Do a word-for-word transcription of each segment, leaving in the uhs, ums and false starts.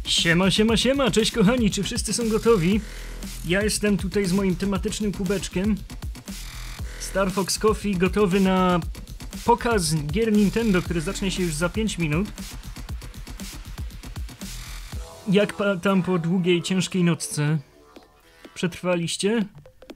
Siema, siema, siema, cześć kochani, czy wszyscy są gotowi? Ja jestem tutaj z moim tematycznym kubeczkiem Star Fox Coffee, gotowy na pokaz gier Nintendo, który zacznie się już za pięć minut. Jak tam po długiej, ciężkiej nocce? Przetrwaliście?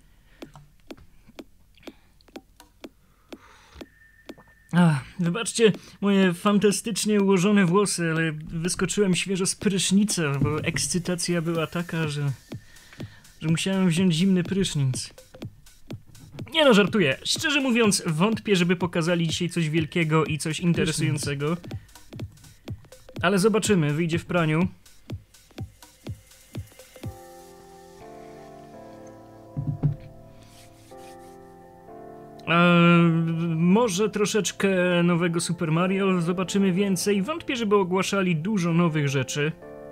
Ach, wybaczcie moje fantastycznie ułożone włosy, ale wyskoczyłem świeżo z prysznica, bo ekscytacja była taka, że, że musiałem wziąć zimny prysznic. Nie no, żartuję. Szczerze mówiąc, wątpię, żeby pokazali dzisiaj coś wielkiego i coś interesującego. Ale zobaczymy, wyjdzie w praniu. Eee, może troszeczkę nowego Super Mario, zobaczymy więcej. Wątpię, żeby ogłaszali dużo nowych rzeczy.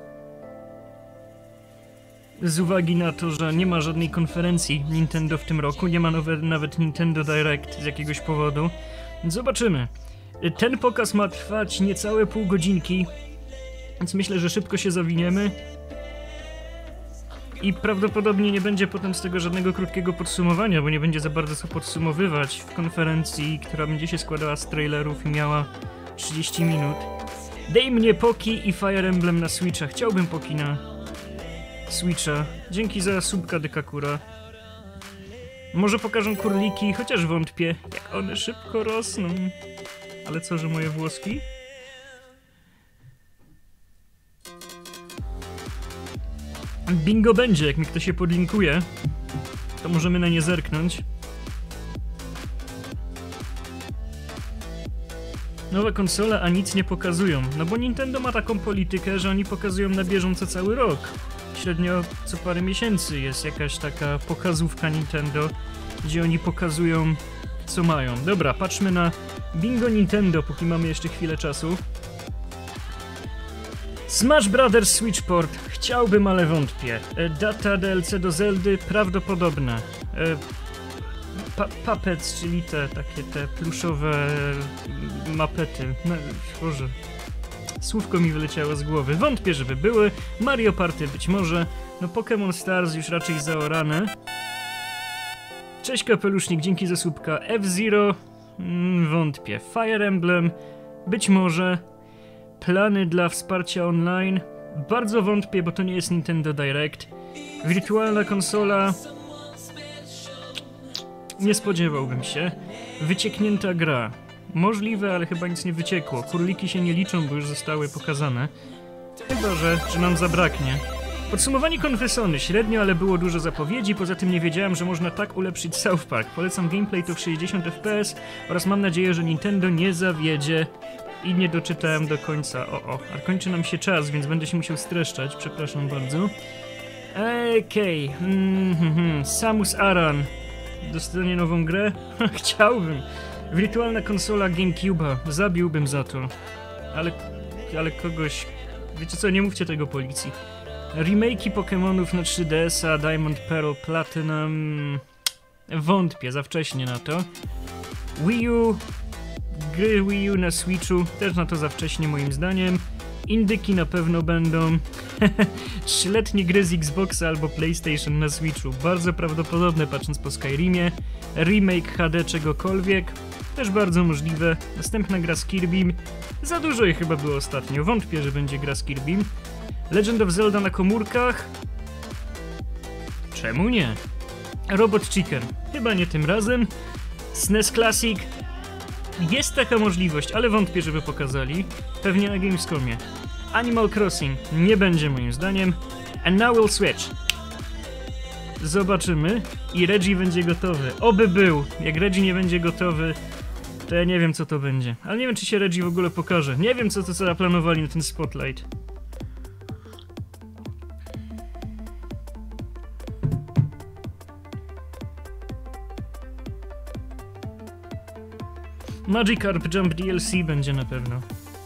Z uwagi na to, że nie ma żadnej konferencji Nintendo w tym roku, nie ma nowe, nawet Nintendo Direct z jakiegoś powodu. Zobaczymy. Ten pokaz ma trwać niecałe pół godzinki, więc myślę, że szybko się zawiniemy. I prawdopodobnie nie będzie potem z tego żadnego krótkiego podsumowania, bo nie będzie za bardzo co podsumowywać w konferencji, która będzie się składała z trailerów i miała trzydzieści minut. Dej mnie Poki i Fire Emblem na Switcha. Chciałbym Poki na Switcha. Dzięki za subka, Dekakura. Może pokażą kurliki, chociaż wątpię, jak one szybko rosną. Ale co, że moje włoski? Bingo będzie, jak mi ktoś się podlinkuje, to możemy na nie zerknąć. Nowa konsola, a nic nie pokazują. No bo Nintendo ma taką politykę, że oni pokazują na bieżąco cały rok. Średnio co parę miesięcy jest jakaś taka pokazówka Nintendo, gdzie oni pokazują, co mają. Dobra, patrzmy na Bingo Nintendo, póki mamy jeszcze chwilę czasu. Smash Brothers Switch Port. Chciałbym, ale wątpię. E, data D L C do Zeldy prawdopodobne. E, pa puppets, czyli te takie te pluszowe mapety. No, Boże. Słówko mi wyleciało z głowy. Wątpię, żeby były. Mario Party być może. No Pokémon Stars już raczej zaorane. Cześć kapelusznik, dzięki za słupka. F-Zero. Mm, wątpię. Fire Emblem. Być może. Plany dla wsparcia online. Bardzo wątpię, bo to nie jest Nintendo Direct. Wirtualna konsola. Nie spodziewałbym się. Wycieknięta gra. Możliwe, ale chyba nic nie wyciekło. Kurliki się nie liczą, bo już zostały pokazane. Chyba, że, że nam zabraknie. Podsumowanie konfesony. Średnio, ale było dużo zapowiedzi. Poza tym nie wiedziałem, że można tak ulepszyć South Park. Polecam gameplay to w sześćdziesiąt F P S oraz mam nadzieję, że Nintendo nie zawiedzie. I nie doczytałem do końca. O, o, a kończy nam się czas, więc będę się musiał streszczać. Przepraszam bardzo. Okej. Okay. Mm-hmm. Samus Aran. Dostanie nową grę? Chciałbym. Wirtualna konsola GameCube'a. Zabiłbym za to. Ale, ale kogoś... Wiecie co, nie mówcie tego policji. Remake'i Pokémonów na trzy D S a, Diamond, Pearl, Platinum... Wątpię, za wcześnie na to. Wii U... Gry Wii U na Switchu, też na to za wcześnie moim zdaniem. Indyki na pewno będą. Trzyletnie gry z Xboxa albo PlayStation na Switchu. Bardzo prawdopodobne, patrząc po Skyrimie. Remake H D czegokolwiek. Też bardzo możliwe. Następna gra z Kirby. Za dużo jej chyba było ostatnio. Wątpię, że będzie gra z Kirby. Legend of Zelda na komórkach. Czemu nie? Robot Chicken. Chyba nie tym razem. S N E S Classic. Jest taka możliwość, ale wątpię, żeby pokazali. Pewnie na Gamescomie. Animal Crossing nie będzie moim zdaniem. And now we'll switch. Zobaczymy. I Reggie będzie gotowy. Oby był. Jak Reggie nie będzie gotowy, to ja nie wiem, co to będzie. Ale nie wiem, czy się Reggie w ogóle pokaże. Nie wiem, co to co zaplanowali na ten spotlight. Magikarp Jump D L C będzie na pewno.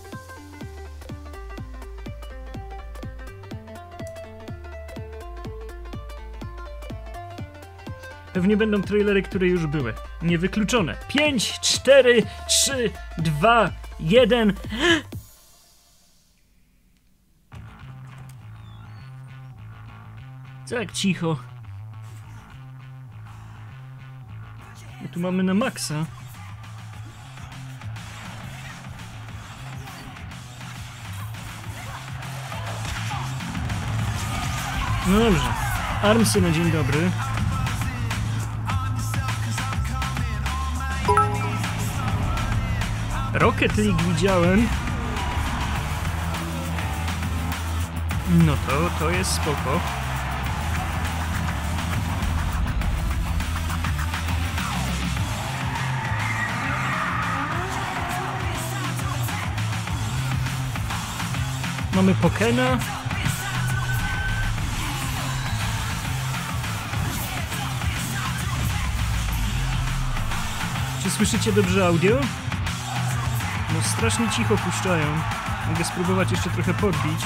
Pewnie będą trailery, które już były. Niewykluczone. pięć, cztery, trzy, dwa, jeden. Tak cicho. My tu mamy na maksa. No dobrze. Armsy na dzień dobry. Rocket League widziałem. No to, to jest spoko. Mamy Pokena. Czy słyszycie dobrze audio? No strasznie cicho puszczają. Mogę spróbować jeszcze trochę podbić.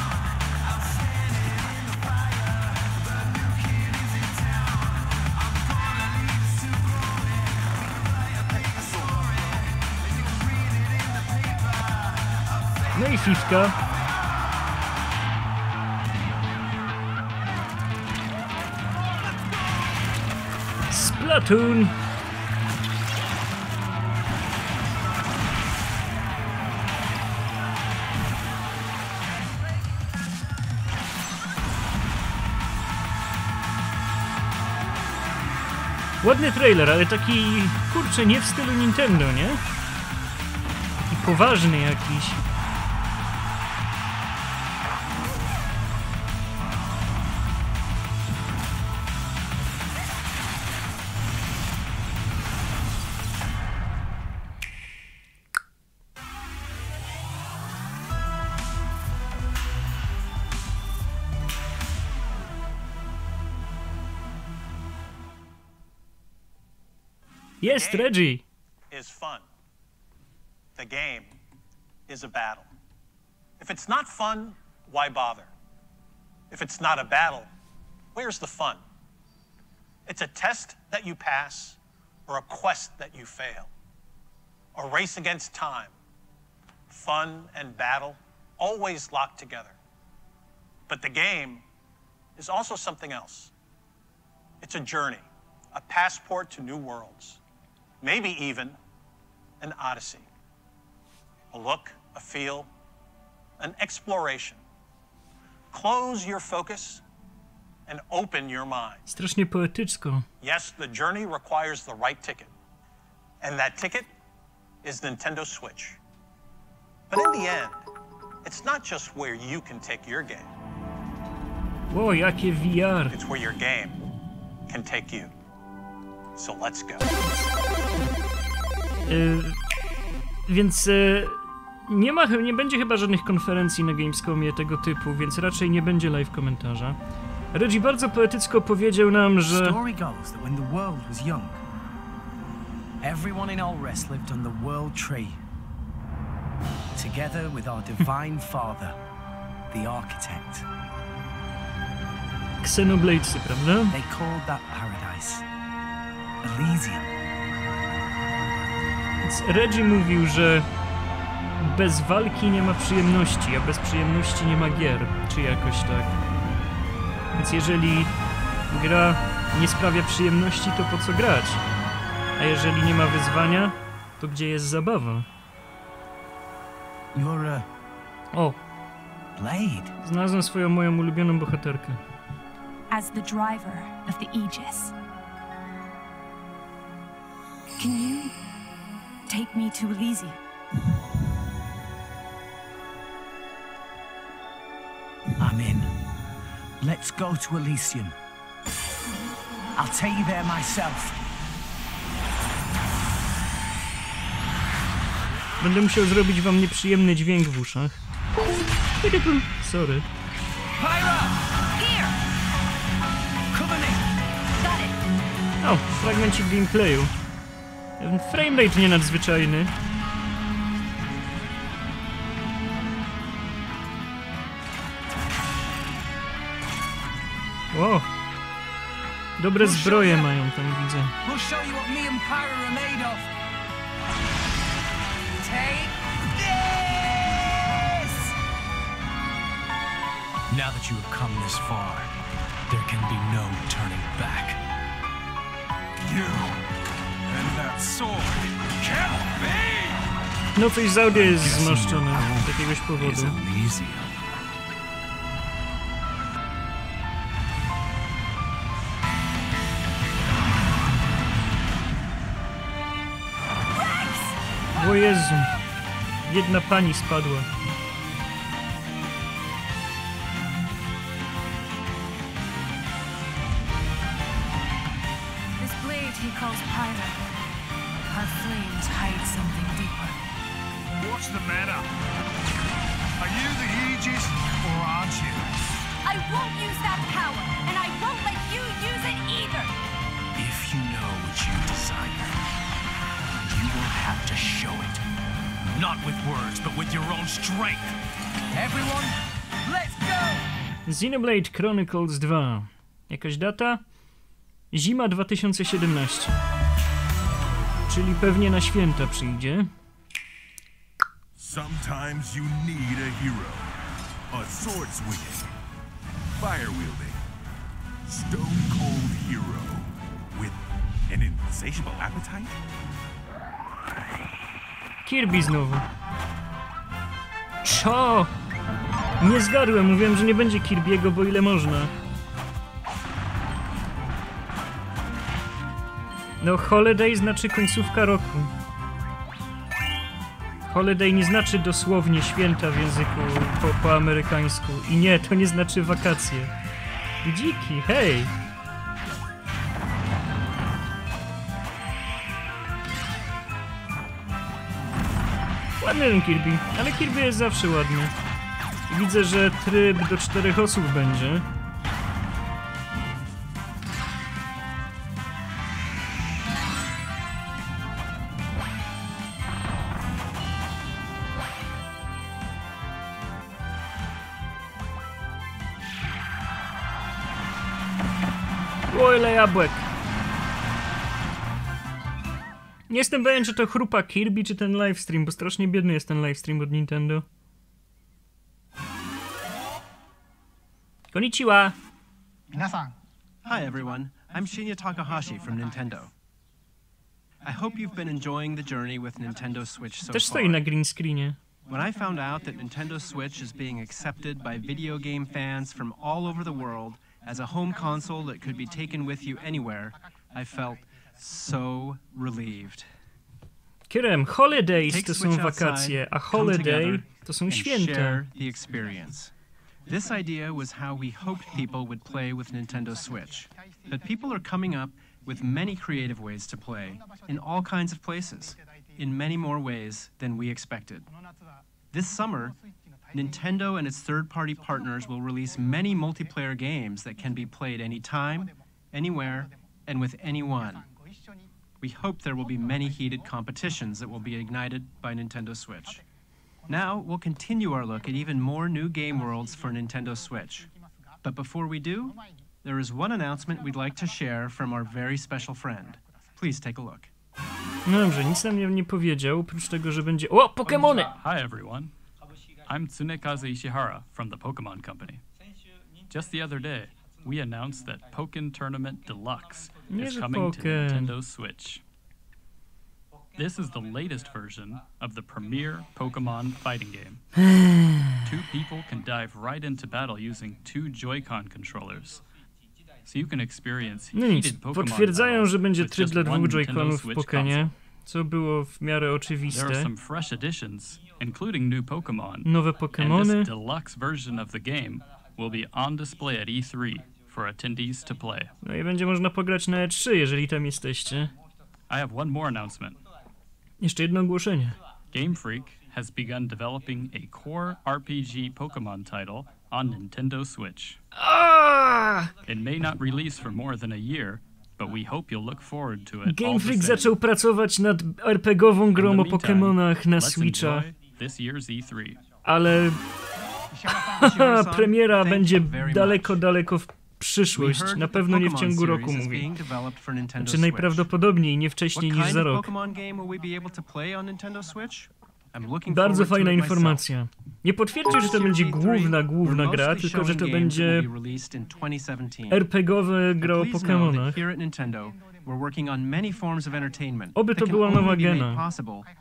No i fifka. Splatoon. Ładny trailer, ale taki, kurczę, nie w stylu Nintendo, nie? Taki poważny jakiś. Jest, Reggie. Is fun. The game is a battle. If it's not fun, why bother? If it's not a battle, where's the fun? It's a test that you pass or a quest that you fail. A race against time. Fun and battle always locked together. But the game is also something else. It's a journey, a passport to new worlds. Maybe even an odyssey. A look, a feel, an exploration. Close your focus and open your mind. Strasznie poetycko. Yes, the journey requires the right ticket. And that ticket is Nintendo Switch. But in the end, it's not just where you can take your game. Ło, jakie V R. It's where your game can take you. So let's go. Yy, więc yy, nie ma, nie będzie chyba żadnych konferencji na Gamescomie tego typu, więc raczej nie będzie live komentarza. Reggie bardzo poetycko powiedział nam, że story goes that when the world was young, everyone in Alrest lived on the World Tree, together with our divine father, the architect. Xenobladesy, prawda? They called that paradise Elysium. Więc Reggie mówił, że bez walki nie ma przyjemności, a bez przyjemności nie ma gier, czy jakoś tak. Więc jeżeli gra nie sprawia przyjemności, to po co grać? A jeżeli nie ma wyzwania, to gdzie jest zabawa? You're a O, Blade. znalazłem swoją moją ulubioną bohaterkę. As the driver of the Aegis, can you take me to Elysium? I'm in. Let's go to Elysium. I'll take you there myself. Będę musiał zrobić wam nieprzyjemny dźwięk w uszach. Sorry. Pyra! Here! Cover me! Got it! O, fragmencik gameplayu. Framerate nie nadzwyczajny. O, dobre zbroje mają tam, widzę. We'll show you what me and Pyra are made of. Take this! Now that you have come this far, there can be no turning back. You and that sword can't be! No coś z audio jest zmaszczone z jakiegoś powodu. O Jezu, jedna pani spadła. This blade he calls Pyra. Her flames hide something deeper. What's the matter? Are you the Aegis, or aren't you? I won't use that power, and I won't let you use it either! If you know what you desire, you will have to show it. Not with words, but with your own strength. Everyone, let's go! Xenoblade Chronicles dwa. Jakaś data? Zima dwa tysiące siedemnaście. Czyli pewnie na święta przyjdzie. Sometimes you need a hero. A sword swinging, fire wielding, stone cold hero with an insatiable appetite. Kirby znowu. Czo! Nie zgadłem, mówiłem, że nie będzie Kirby'ego, bo ile można. No, holiday znaczy końcówka roku. Holiday nie znaczy dosłownie święta w języku po, po amerykańsku. I nie, to nie znaczy wakacje. Dziki, hej! Ładny ten Kirby, ale Kirby jest zawsze ładny. Widzę, że tryb do czterech osób będzie. O, ile jabłek! Nie jestem pewien, czy to chrupa Kirby, czy ten livestream, bo strasznie biedny jest ten livestream od Nintendo. Konnichiwa! Hi everyone, I'm Shinya Takahashi from Nintendo. I hope you've been enjoying the journey with Nintendo Switch so Też far. stoi na green screenie. When I found out that Nintendo Switch is being accepted by video game fans from all over the world as a home console that could be taken with you anywhere, I felt so relieved. Kierem, holidays Take to są Switch wakacje, a outside, come holiday together to są and święta. share the experience. This idea was how we hoped people would play with Nintendo Switch. But people are coming up with many creative ways to play, in all kinds of places, in many more ways than we expected. This summer, Nintendo and its third-party partners will release many multiplayer games that can be played anytime, anywhere, and with anyone. We hope there will be many heated competitions that will be ignited by Nintendo Switch. Now, we'll continue our look at even more new game worlds for Nintendo Switch. But before we do, there is one announcement we'd like to share from our very special friend. Please take a look. No dobrze, nic nam nie, nie powiedział, oprócz tego, że będzie... O, Pokemony! Hi everyone, I'm Tsunekaze Ishihara from the Pokemon Company. Just the other day, we announced that Pokken Tournament Deluxe Nie, is że coming to Pokken. Nintendo Switch. This is the latest version of the premier Pokemon fighting game. Two people can dive right into battle using two Joy-Con controllers. So you can experience No nic, heated Pokemon potwierdzają, battles że będzie with tryb just dla one dwóch Nintendo Joy-Conów w Switch Pokenie, console. co było w miarę There are oczywiste. some fresh additions, including new Pokemon. Nowe And Pokemony. this deluxe version of the game will be on display at E three for attendees to play. No i będzie można pograć na E trzy, jeżeli tam jesteście. I have one more announcement. Jeszcze jedno ogłoszenie. Game Freak has begun developing a core R P G Pokemon title on Nintendo Switch. Aaaa! It may not release for more than a year, but we hope you'll look forward to it all Game the Freak same. zaczął pracować nad er pe gie ową In grą the o meantime, Pokemonach na let's Switcha, enjoy this year's E three. ale Ishihara-san, premiera thank you będzie very daleko, much. daleko w We przyszłość. heard Na that the pewno nie w Pokemon ciągu roku, series is mówi. being developed for Nintendo Czy Switch. najprawdopodobniej nie What wcześniej kind niż za of rok. Pokemon game will we be able to play on Nintendo Switch? I'm looking Bardzo forward to fajna it myself. informacja. Nie potwierdził, że to będzie główna, główna gra, tylko że to będzie er pe gie owa gra o Pokemonach. Oby to była nowa gena.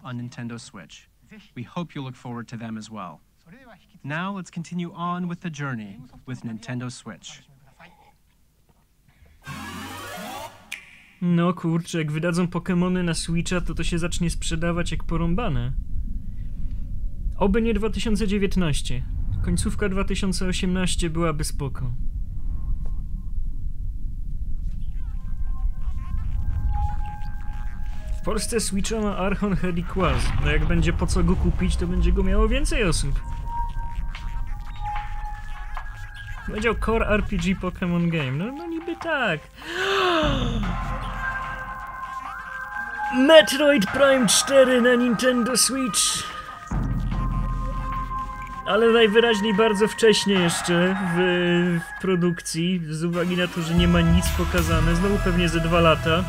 We hope you look forward to them as well. Now let's continue on with the journey with Nintendo Switch. No kurczę, jak wydadzą Pokemony na Switcha, to to się zacznie sprzedawać jak porąbane. Oby nie dwa tysiące dziewiętnaście. Końcówka dwa tysiące osiemnaście byłaby spoko. W Polsce Switcha ma Archon Head i Quaz. No jak będzie po co go kupić, to będzie go miało więcej osób. Powiedział Core er pe gie Pokémon Game. No, no niby tak. Metroid Prime cztery na Nintendo Switch. Ale najwyraźniej bardzo wcześnie jeszcze w, w produkcji, z uwagi na to, że nie ma nic pokazane. Znowu pewnie ze dwa lata.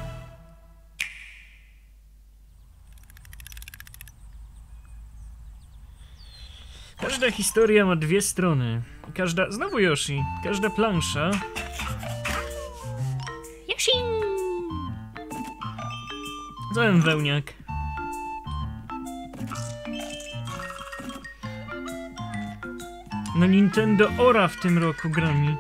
Każda historia ma dwie strony. Każda... Znowu Yoshi. Każda plansza... Yoshi! Całem wełniak. No Nintendo ora w tym roku grami.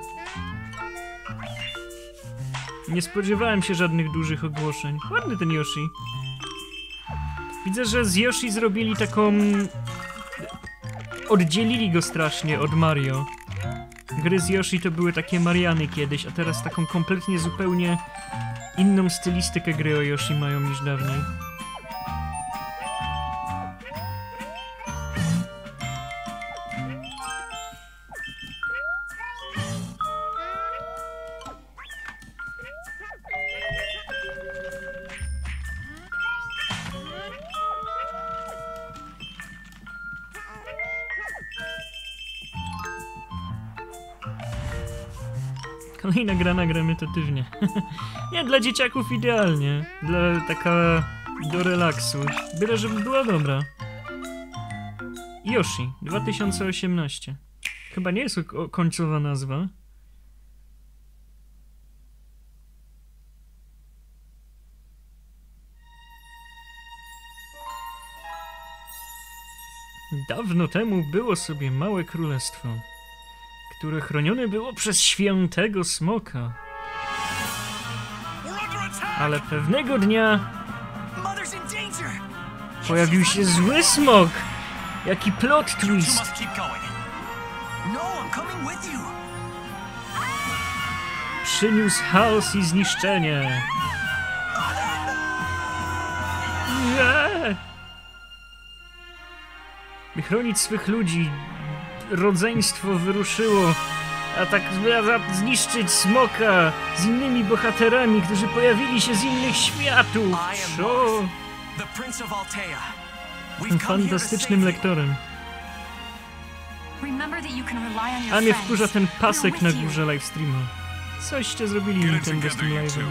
Nie spodziewałem się żadnych dużych ogłoszeń. Ładny ten Yoshi. Widzę, że z Yoshi zrobili taką... Oddzielili go strasznie od Mario. Gry z Yoshi to były takie Mariany kiedyś, a teraz taką kompletnie zupełnie inną stylistykę gry o Yoshi mają niż dawniej. Kolejna gra nagra metatywnie. Nie, dla dzieciaków idealnie. Dla taka... do relaksu. Byle, żeby była dobra. Yoshi, dwa tysiące osiemnaście. Chyba nie jest końcowa nazwa. Dawno temu było sobie małe królestwo, które chronione było przez świętego smoka. Ale pewnego dnia pojawił się zły smok. Jaki plot twist. Przyniósł chaos i zniszczenie. Nie! By chronić swych ludzi, rodzeństwo wyruszyło, a tak zniszczyć smoka z innymi bohaterami, którzy pojawili się z innych światów. Co? Fantastycznym lektorem. A mnie wkurza ten pasek na górze livestreamu. Coście zrobili Nintendo z tym live'em.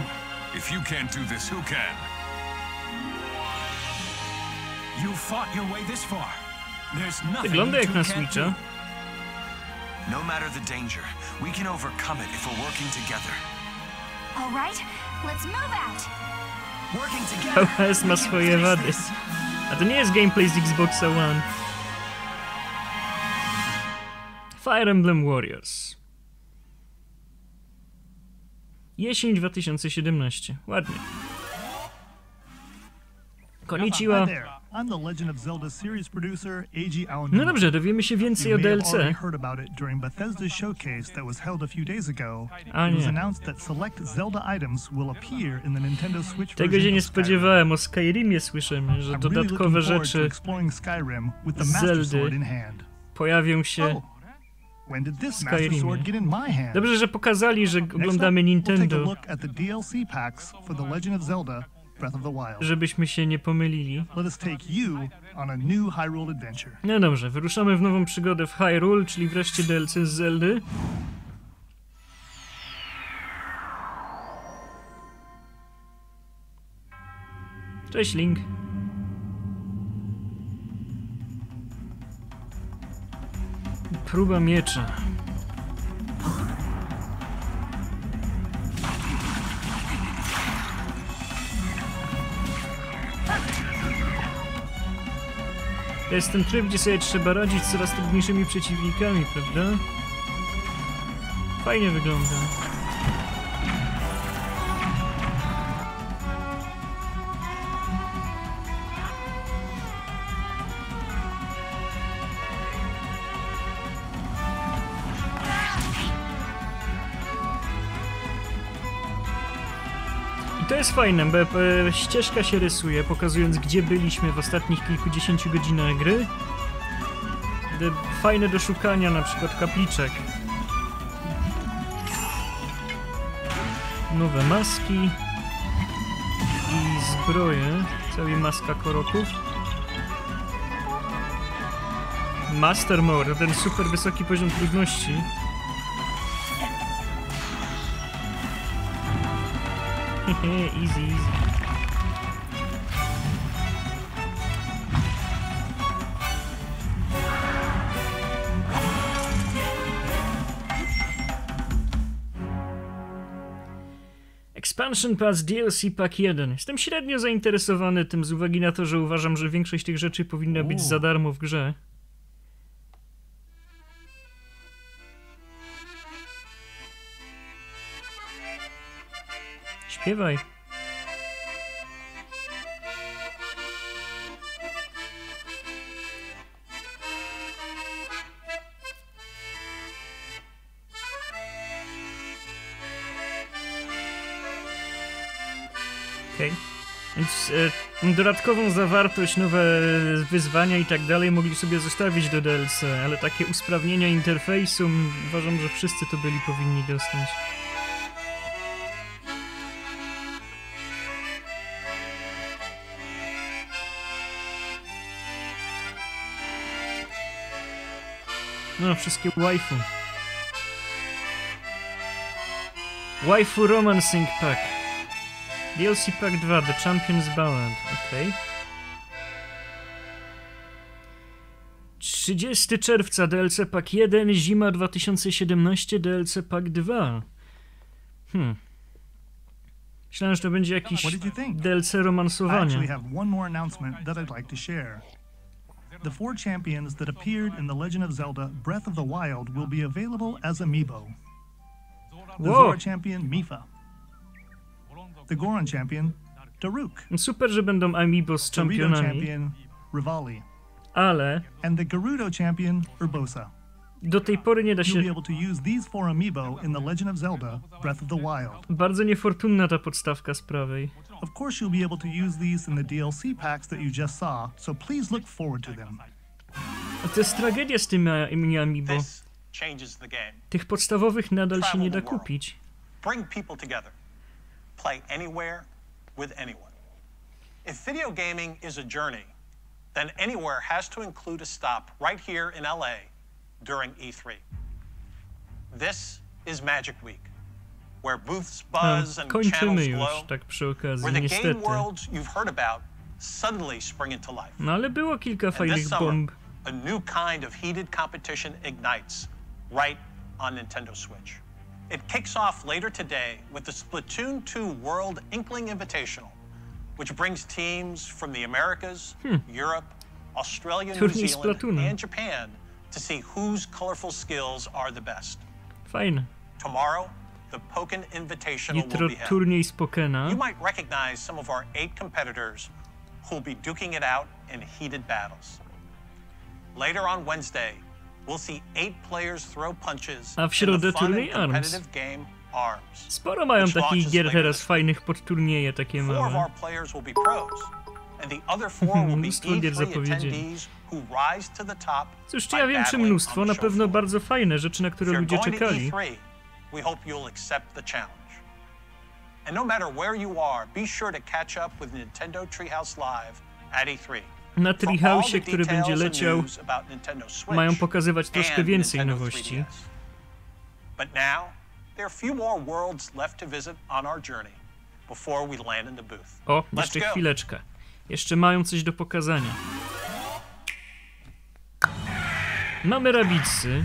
Wygląda jak na Switcha. No matter the danger, we can overcome it if we're working together. All right, let's move out. Working together. V H S ma swoje wady. A to nie jest gameplay z Xboxa One. Fire Emblem Warriors. Jesień dwa tysiące siedemnaście. Ładnie. Konnichiwa. No dobrze, dowiemy się więcej o D L C. A nie. Tego się nie spodziewałem. O Skyrimie słyszymy, że dodatkowe rzeczy z Zeldy pojawią się w Skyrimie. Dobrze, że pokazali, że oglądamy Nintendo, żebyśmy się nie pomylili. No dobrze, wyruszamy w nową przygodę w Hyrule, czyli wreszcie D L C z Zeldy. Cześć, Link. Próba miecza. To jest ten tryb, gdzie sobie trzeba radzić z coraz trudniejszymi przeciwnikami, prawda? Fajnie wygląda. I to jest fajne, bo e, ścieżka się rysuje, pokazując, gdzie byliśmy w ostatnich kilkudziesięciu godzinach gry. De, fajne do szukania, na przykład kapliczek. Nowe maski i zbroje. Cała maska koroków. Master Mode, ten super wysoki poziom trudności. Hehe, easy, easy. Expansion Pass D L C Pack jeden. Jestem średnio zainteresowany tym z uwagi na to, że uważam, że większość tych rzeczy powinna być za darmo w grze. Śpiewaj. Okej. Okay. Więc e, dodatkową zawartość, nowe wyzwania i tak dalej mogli sobie zostawić do D L C, ale takie usprawnienia interfejsu uważam, że wszyscy to byli powinni dostać. No, wszystkie waifu. Waifu Romancing Pack. D L C Pack dwa, The Champion's Ballad. Okej. Okay. trzydziestego czerwca D L C Pack jeden, zima dwa tysiące siedemnaście, D L C Pack dwa. Hmm. Myślałem, że to będzie jakiś D L C romansowanie. The four champions that appeared in The Legend of Zelda Breath of the Wild will be available as amiibo. The Zora champion, Mipha. The Goron champion, Daruk. Super, że będą amiibo z championami. The Gerudo champion, Rivali. Ale... And the Gerudo champion, Urbosa. Do tej pory nie da się... You'll be able to use these four amiibo in The Legend of Zelda Breath of the Wild. Bardzo niefortunna ta podstawka z prawej. Of course you'll be able to use these in the D L C packs that you just saw, so please look forward to them. A to jest tragedia z tymi amiibo. Tych podstawowych nadal się nie da kupić. Bring people together. Play anywhere with anyone. If video gaming is a journey, then anywhere has to include a stop right here in L A during E three. This is Magic Week, where booths buzz and channels glow, tak przy okazji, where the niestety. game worlds you've heard about suddenly spring into life. No ale było kilka fajnych bomb. A new kind of heated competition ignites right on Nintendo Switch. It kicks off later today with the Splatoon two World Inkling Invitational, which brings teams from the Americas, hmm. Europe, Australia, New Zealand, and Japan to see whose colorful skills are the best. Fajne. Tomorrow, the Pokken Invitational will be held. Turniej z Pokena. You might recognize some of our eight competitors who'll be duking it out in heated battles. Later on Wednesday, we'll see eight players throw punches A w środę turniej Arms. Sporo mają takich gier teraz fajnych podturnieje, takie małe. Mnóstwo gier zapowiedzieli. Cóż, czy ja wiem, czy mnóstwo, na pewno bardzo fajne rzeczy, na które ludzie czekali. And no matter where you are, be sure to catch up with Nintendo Treehouse Live at E three. Na Treehouse'ie, który będzie leciał, mają pokazywać troszkę więcej nowości. But now, there are few more worlds left to visit on our journey before we land in the booth. O, jeszcze chwileczkę. Jeszcze mają coś do pokazania. Mamy Rabbidsy.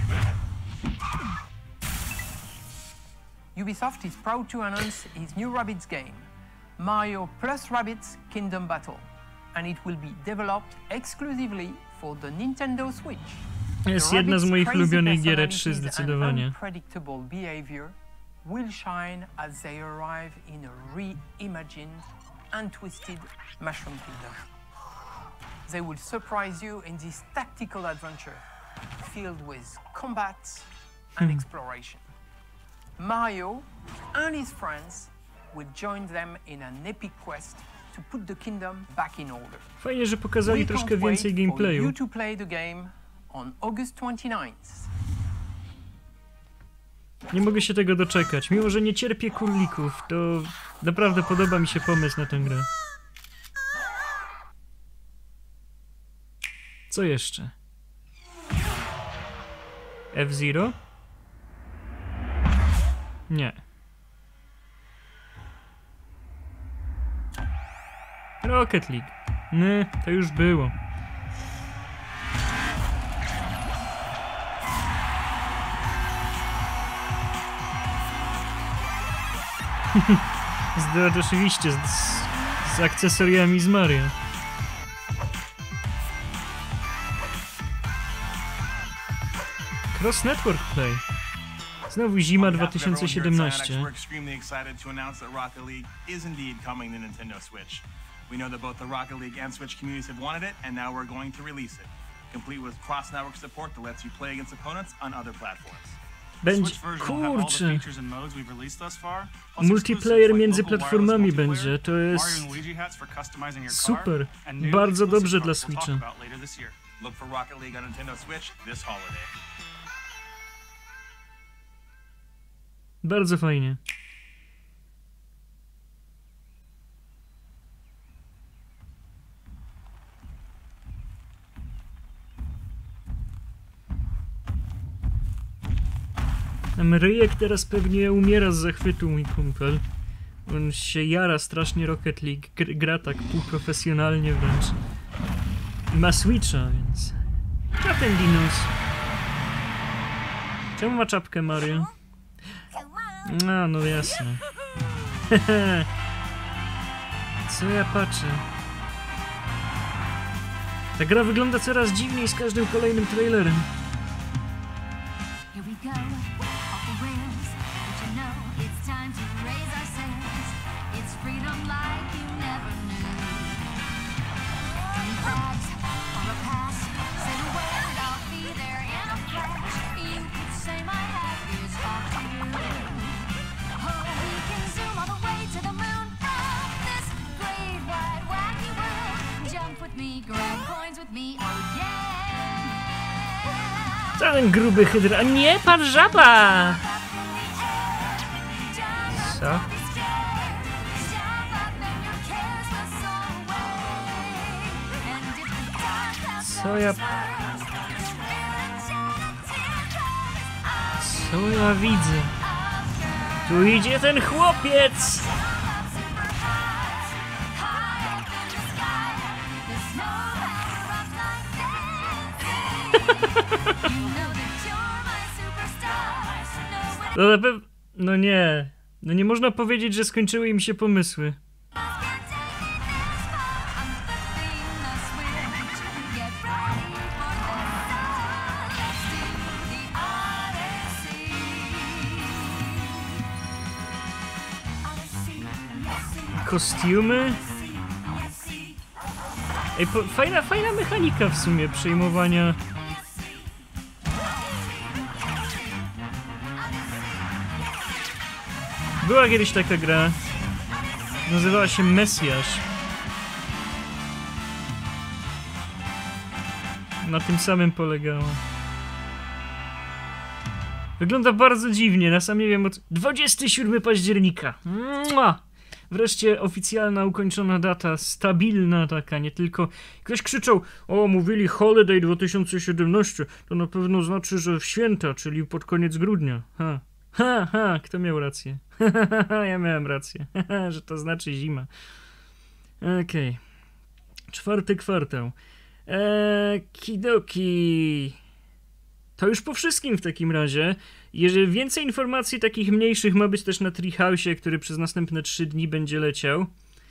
Ubisoft is proud to announce its new Rabbids game, Mario plus Rabbids Kingdom Battle, and it will be developed exclusively for the Nintendo Switch. Jest jedna z moich ulubionych gier E trzy zdecydowanie. Unpredictable behavior will shine as they arrive in a reimagined and twisted Mushroom Kingdom. They will surprise you in this tactical adventure filled with combat and exploration. Mario and his friends will join them in an epic quest to put the kingdom back in order. Fajnie, że pokazali troszkę więcej gameplayu. You to play the game on August twenty-ninth. Nie mogę się tego doczekać. Mimo że nie cierpię kurlików, to naprawdę podoba mi się pomysł na tę grę. Co jeszcze? F-Zero? Nie. Rocket League. Nie, to już było. z, oczywiście, z, z akcesoriami z Mario. Cross Network Play. Znowu zima dwa tysiące siedemnaście. We know that both the Rocket League and Switch communities have wanted it, and now we're going to release it, complete with cross-network support that lets you play against opponents on other platforms. Będzie, kurczę, multiplayer między platformami będzie, to jest super, bardzo dobrze dla Switcha. Look for Rocket League on Nintendo Switch this holiday. Bardzo fajnie. Tam Ryjek teraz pewnie umiera z zachwytu, mój kumpel. On się jara strasznie Rocket League, Gr gra tak półprofesjonalnie wręcz. I ma Switcha, więc... A ten dinos. Czemu ma czapkę Mario? A, no jasne. Co ja patrzę? Ta gra wygląda coraz dziwniej z każdym kolejnym trailerem. Ten gruby hydra... Nie, pan żaba! Co? Co ja... Co ja widzę? Tu idzie ten chłopiec! No na pewno... No nie. No nie można powiedzieć, że skończyły im się pomysły. Kostiumy? Ej, po, fajna, fajna mechanika w sumie przejmowania... Była kiedyś taka gra, nazywała się Mesjasz. Na tym samym polegała. Wygląda bardzo dziwnie, na sam nie wiem, od dwudziestego siódmego października. Mua! Wreszcie oficjalna, ukończona data, stabilna taka, nie tylko... Ktoś krzyczał, o, mówili Holiday dwa tysiące siedemnaście, to na pewno znaczy, że w święta, czyli pod koniec grudnia. Ha. Ha, ha, kto miał rację? Ja miałem rację, że to znaczy zima. Okej. Okay. Czwarty kwartał. Eee, kidoki. To już po wszystkim w takim razie. Jeżeli więcej informacji takich mniejszych ma być też na Treehouse'ie, który przez następne trzy dni będzie leciał.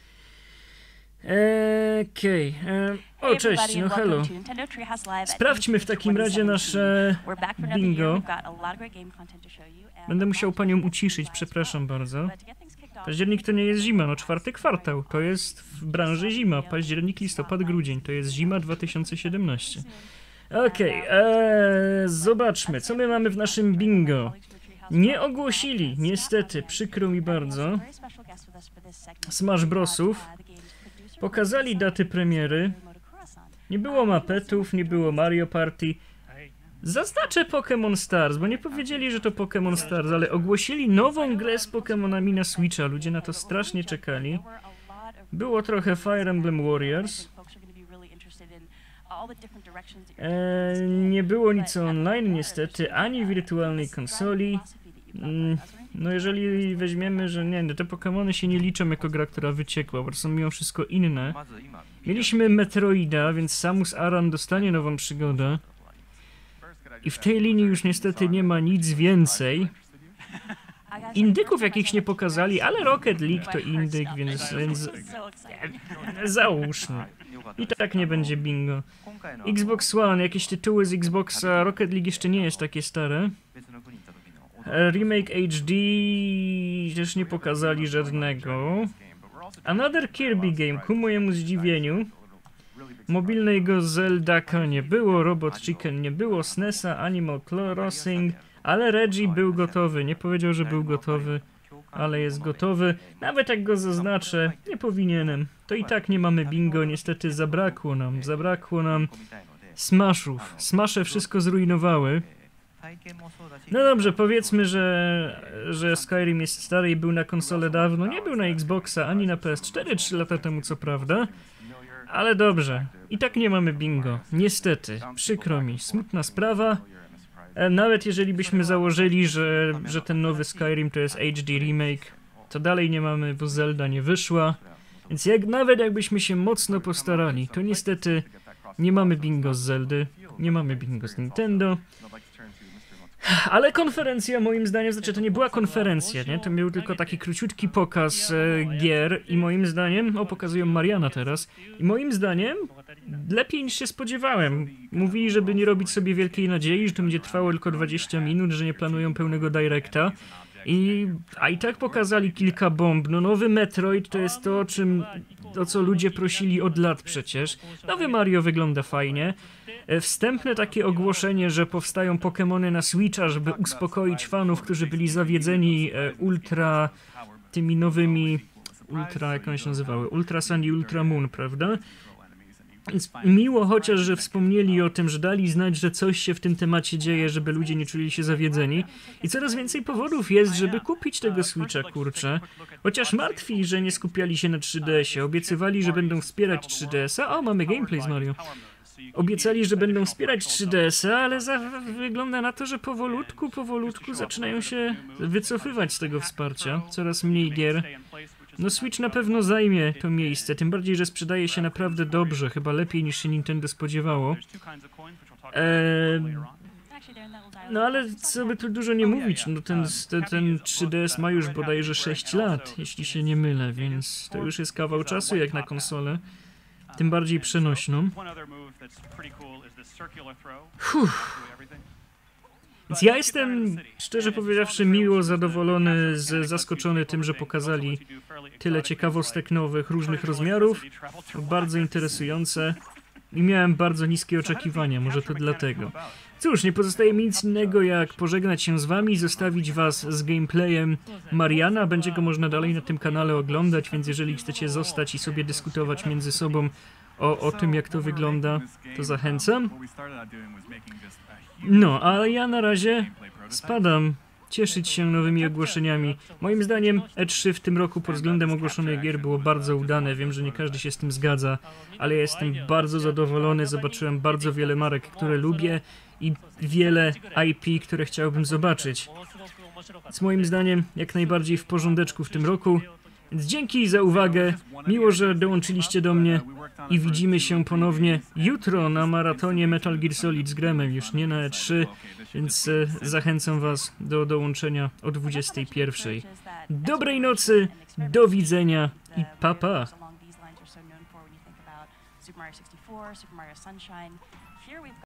Okej. Okay. O, cześć, no hello. Sprawdźmy w takim razie nasze bingo. Będę musiał panią uciszyć, przepraszam bardzo. Październik to nie jest zima, no czwarty kwartał. To jest w branży zima. Październik, listopad, grudzień. To jest zima dwa tysiące siedemnaście. Okej, okay, zobaczmy, co my mamy w naszym bingo. Nie ogłosili, niestety, przykro mi bardzo, Smash Brosów. Pokazali daty premiery. Nie było mapetów, nie było Mario Party. Zaznaczę Pokémon Stars, bo nie powiedzieli, że to Pokémon Stars, ale ogłosili nową grę z Pokémonami na Switcha. Ludzie na to strasznie czekali. Było trochę Fire Emblem Warriors. Eee, nie było nic online niestety, ani wirtualnej konsoli. Mm, no jeżeli weźmiemy, że nie, no te Pokémony się nie liczą jako gra, która wyciekła, bo są mimo wszystko inne. Mieliśmy Metroida, więc Samus Aran dostanie nową przygodę. I w tej linii już niestety nie ma nic więcej. Indyków jakichś nie pokazali, ale Rocket League to indyk, więc, więc załóżmy. I tak nie będzie bingo. Xbox One, jakieś tytuły z Xboxa, Rocket League jeszcze nie jest takie stare. Remake H D też nie pokazali żadnego. Another Kirby Game, ku mojemu zdziwieniu. Mobilnego Zeldaka nie było, Robot Chicken nie było, S N E S-a, Animal Crossing, ale Reggie był gotowy. Nie powiedział, że był gotowy, ale jest gotowy. Nawet jak go zaznaczę, nie powinienem. To i tak nie mamy bingo, niestety zabrakło nam, zabrakło nam Smashów. Smashe wszystko zrujnowały. No dobrze, powiedzmy, że, że Skyrim jest stary i był na konsolę dawno. Nie był na Xboxa ani na P S cztery trzy lata temu, co prawda. Ale dobrze, i tak nie mamy bingo. Niestety, przykro mi, smutna sprawa. Nawet jeżeli byśmy założyli, że, że ten nowy Skyrim to jest H D remake, to dalej nie mamy, bo Zelda nie wyszła. Więc jak, nawet jakbyśmy się mocno postarali, to niestety nie mamy bingo z Zeldy, nie mamy bingo z Nintendo. Ale konferencja moim zdaniem, znaczy to nie była konferencja, nie? To był tylko taki króciutki pokaz e, gier i moim zdaniem, o pokazują Mariana teraz, i moim zdaniem lepiej niż się spodziewałem. Mówili, żeby nie robić sobie wielkiej nadziei, że to będzie trwało tylko dwadzieścia minut, że nie planują pełnego directa. I, a i tak pokazali kilka bomb. No nowy Metroid to jest to, o czym, o co ludzie prosili od lat przecież. Nowy Mario wygląda fajnie. Wstępne takie ogłoszenie, że powstają Pokémony na Switcha, żeby uspokoić fanów, którzy byli zawiedzeni e, ultra... tymi nowymi... ultra... jak one się nazywały? Ultra Sun i Ultra Moon, prawda? Więc miło chociaż, że wspomnieli o tym, że dali znać, że coś się w tym temacie dzieje, żeby ludzie nie czuli się zawiedzeni. I coraz więcej powodów jest, żeby kupić tego Switcha, kurczę. Chociaż martwi, że nie skupiali się na trzy D S-ie. Obiecywali, że będą wspierać trzy D S-a. O, mamy gameplay z Mario. Obiecali, że będą wspierać trzy D S-a, ale za, wygląda na to, że powolutku, powolutku zaczynają się wycofywać z tego wsparcia. Coraz mniej gier. No Switch na pewno zajmie to miejsce, tym bardziej, że sprzedaje się naprawdę dobrze, chyba lepiej niż się Nintendo spodziewało. Eee, no ale co by tu dużo nie mówić, no ten, ten, ten trzy D S ma już bodajże sześć lat, jeśli się nie mylę, więc to już jest kawał czasu jak na konsolę. Tym bardziej przenośną. Fuh. Więc ja jestem, szczerze powiedziawszy, miło zadowolony, z, zaskoczony tym, że pokazali tyle ciekawostek nowych, różnych rozmiarów. Bardzo interesujące. I miałem bardzo niskie oczekiwania, może to dlatego. Cóż, nie pozostaje mi nic innego, jak pożegnać się z wami, zostawić was z gameplayem Mariana. Będzie go można dalej na tym kanale oglądać, więc jeżeli chcecie zostać i sobie dyskutować między sobą o, o tym, jak to wygląda, to zachęcam. No, a ja na razie spadam. Cieszyć się nowymi ogłoszeniami. Moim zdaniem E trzy w tym roku pod względem ogłoszonych gier było bardzo udane. Wiem, że nie każdy się z tym zgadza, ale ja jestem bardzo zadowolony. Zobaczyłem bardzo wiele marek, które lubię i wiele I P, które chciałbym zobaczyć. Więc moim zdaniem jak najbardziej w porządeczku w tym roku. Więc dzięki za uwagę, miło, że dołączyliście do mnie i widzimy się ponownie jutro na maratonie Metal Gear Solid z Gremem, już nie na E trzy, więc e, zachęcam was do dołączenia o dwudziestej pierwszej. Dobrej nocy, do widzenia i pa pa! Super Mario sixty-four, Super Mario Sunshine. Here we've